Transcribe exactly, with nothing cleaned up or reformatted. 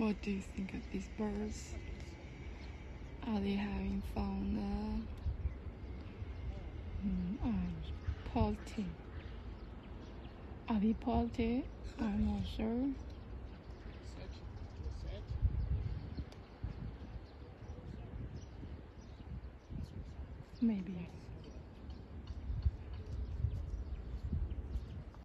What do you think of these birds? Are they having fun? Uh, mm, uh, party. Are they party? I'm not sure. Maybe.